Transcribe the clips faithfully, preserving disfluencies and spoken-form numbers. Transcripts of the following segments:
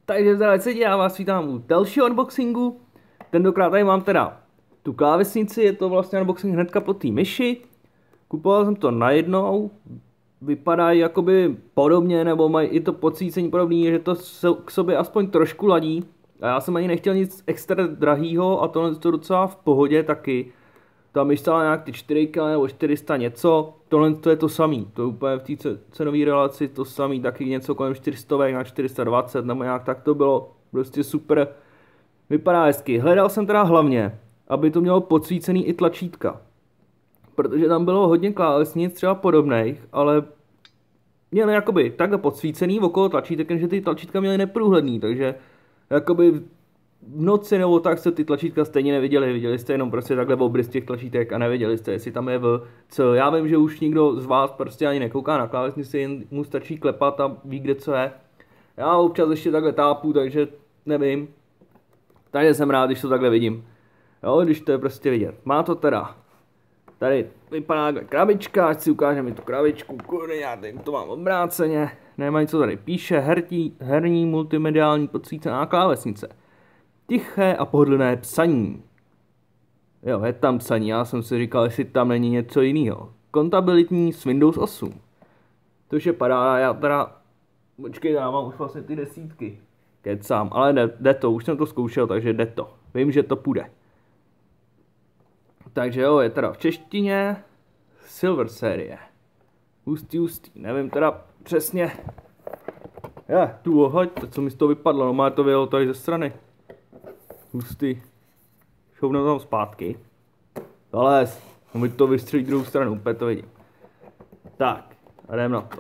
Takže zdravíci, já vás vítám u dalšího unboxingu. Tentokrát tady mám teda tu klávesnici, je to vlastně unboxing hnedka po té myši. Kupoval jsem to najednou, vypadají jakoby podobně, nebo mají i to podsvícení podobný, že to k sobě aspoň trošku ladí. A já jsem ani nechtěl nic extra drahýho a tohle to docela v pohodě taky. Ta myš stála nějak ty čtyři ká nebo čtyři sta něco, tohle to je to samý, to je úplně v té cenové relaci to samý, taky něco kolem čtyři sta na čtyři sta dvacet nebo nějak tak to bylo, prostě super, vypadá hezky. Hledal jsem teda hlavně, aby to mělo podsvícený i tlačítka, protože tam bylo hodně klávesnic třeba podobných, ale měli jakoby takhle podsvícený okolo tlačítek, že ty tlačítka měly neprůhledný, takže jakoby v noci nebo tak jste ty tlačítka stejně neviděli, viděli jste jenom prostě takhle obrys těch tlačítek a nevěděli jste, jestli tam je v co. Já vím, že už nikdo z vás prostě ani nekouká na klávesnici, jen mu stačí klepat a ví, kde co je. Já občas ještě takhle tápu, takže nevím. Takže jsem rád, když to takhle vidím. Jo, když to je prostě vidět. Má to teda. Tady vypadá krabička, ať si ukážeme tu krabičku, kurně, já tady to mám obráceně. Nemají co tady píše, herní, herní multimediální podsvícená klávesnice. Tiché a pohodlné psaní. Jo, je tam psaní, já jsem si říkal, jestli tam není něco jiného. Kontabilitní s Windows osm. To je padá, já teda, počkej, já mám už vlastně ty desítky. Kecám, ale jde, jde to, už jsem to zkoušel, takže jde to. Vím, že to půjde. Takže jo, je teda v češtině Silver série. Hustý, hustý, nevím teda přesně. Je, tu ohoď, co mi z toho vypadlo, no má to vyjelo tady ze strany. Hustý. Šoupnu tam zpátky. Ale můj to vystřelit druhou stranu, úplně to vidím. Tak, a jdem na to.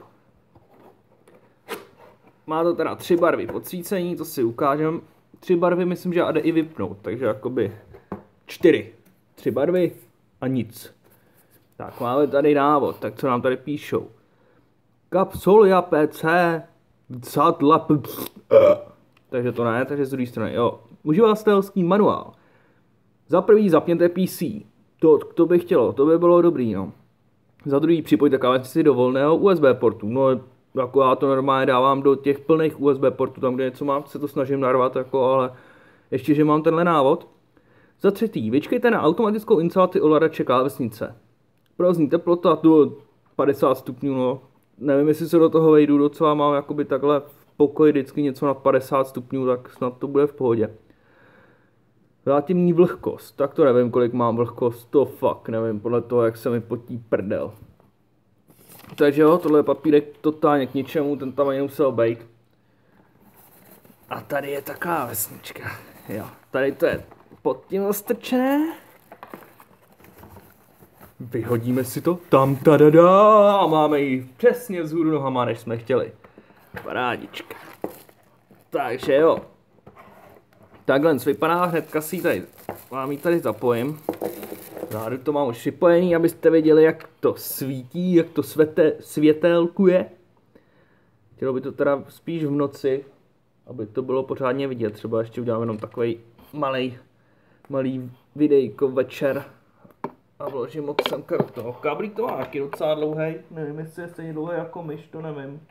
Má to teda tři barvy podsvícení, to si ukážem. Tři barvy myslím, že jde i vypnout, takže jakoby čtyři. Tři barvy a nic. Tak, máme tady návod, tak co nám tady píšou. Kapsolia P C Zadla. Takže to ne, takže z druhé strany, jo. Uživatelský manuál. Za prvý zapněte P C. To, to by chtělo, to by bylo dobrý, no. Za druhý připojte klávesnici do volného U S B portu. No, jako já to normálně dávám do těch plných U S B portů, tam kde něco mám, se to snažím narvat, jako, ale ještě, že mám tenhle návod. Za třetí, vyčkejte na automatickou instalaci ovladače klávesnice. Provozní teplota do padesát stupňů, no. Nevím, jestli se do toho vejdu, docela mám jakoby takhle v pokoji vždycky něco nad padesát stupňů, tak snad to bude v pohodě. Relativní vlhkost, tak to nevím, kolik mám vlhkost, to fakt nevím, podle toho, jak se mi potí prdel. Takže jo, tohle je papírek totálně k ničemu, ten tam ani musel být. A tady je taková vesnička, jo, tady to je pod tím zastrčené. Vyhodíme si to, tam tadada, a máme ji přesně vzhůru nohama, než jsme chtěli. Parádička. Takže jo. Takhle vypadá, hnedka si ji tady, vám ji tady zapojím. Zádu to mám už připojený, abyste věděli, jak to svítí, jak to svete, světelkuje. Chtělo by to teda spíš v noci, aby to bylo pořádně vidět. Třeba ještě udělám jenom takový malý, malý videjko večer. A vložím od semka do toho. Káblík to má taky docela dlouhý, nevím, jestli je stejně dlouhý jako myš, to nevím.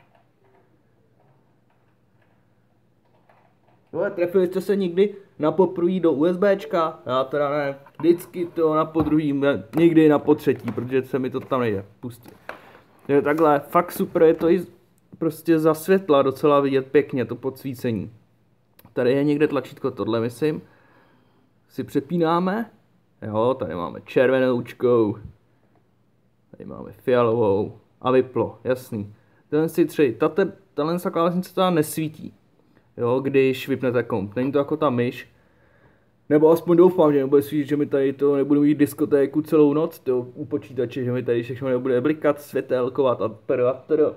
No, trefili jste se někdy na poprvé do USBčka? Já teda ne, vždycky to na podruhý, někdy na potřetí, protože se mi to tam nejde pustit. Takže takhle, fakt super, je to i prostě za světla docela vidět pěkně, to podsvícení. Tady je někde tlačítko, tohle myslím. Si přepínáme. Jo, tady máme červenoučkou. Tady máme fialovou. A vyplo, jasný. Tenhle si tři, tahle klávesnice teda nesvítí. Jo, když vypnete komp. Není to jako ta myš. Nebo aspoň doufám, že nebude svítit, že mi tady to nebudu mít diskotéku celou noc, to u počítače, že mi tady všechno nebude blikat, světelkovat a tr a tr.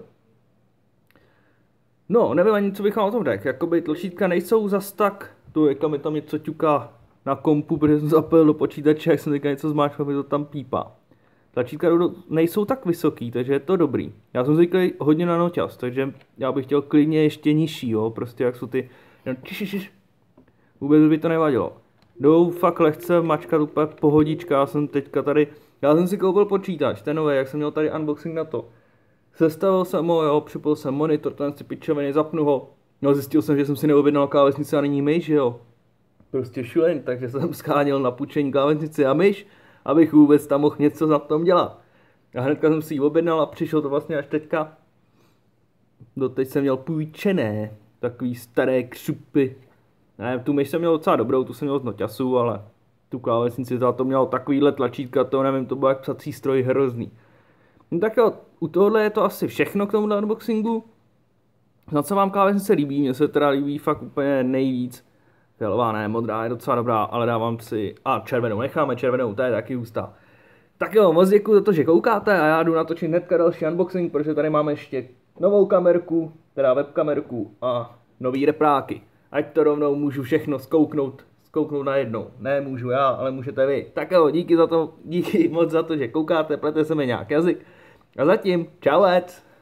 No, nevím ani, co bych vám o tom řekl. Jakoby tlačítka nejsou zas tak, to je, mi tam něco ťuká na kompu, protože jsem zapojil do počítače, jak jsem teďka něco zmáčkal, mi to tam pípá. Tlačítka nejsou tak vysoký, takže je to dobrý. Já jsem zvyklý hodně na noťaz, takže já bych chtěl klidně ještě nižší, jo, prostě jak jsou ty, vůbec by to nevadilo. Jdou fakt lehce mačkat úplně pohodička, já jsem teďka tady, já jsem si koupil počítač, ten nový, jak jsem měl tady unboxing na to. Sestavil jsem ho, jo, připojil jsem monitor, ten si pičoviny, zapnu ho, No zjistil jsem, že jsem si neobjednal klávesnici a není myš, že jo. Prostě šulen, takže jsem scháněl na půjčení klávesnici a myš, abych vůbec tam mohl něco na tom dělat. A hnedka jsem si ji objednal a přišel to vlastně až teďka. Doteď jsem měl půjčené, takový staré křupy. Ne, tu myš jsem měl docela dobrou, tu jsem měl z noťasu, ale tu klávesnici za to měl takovýhle tlačítka, to nevím, to bylo jak psací stroj hrozný. No tak jo, u tohohle je to asi všechno k tomu unboxingu. Na co vám klávesnice líbí, mně se teda líbí fakt úplně nejvíc. Fialová ne, modrá je docela dobrá, ale dávám si, a červenou necháme, červenou, to je taky hustá. Tak jo, moc děkuji za to, že koukáte a já jdu natočit hnedka další unboxing, protože tady máme ještě novou kamerku, teda webkamerku a nový repráky. Ať to rovnou můžu všechno zkouknout, zkouknout najednou. Ne můžu já, ale můžete vy. Tak jo, díky za to, díky moc za to, že koukáte, plete se mi nějak jazyk. A zatím, čauec!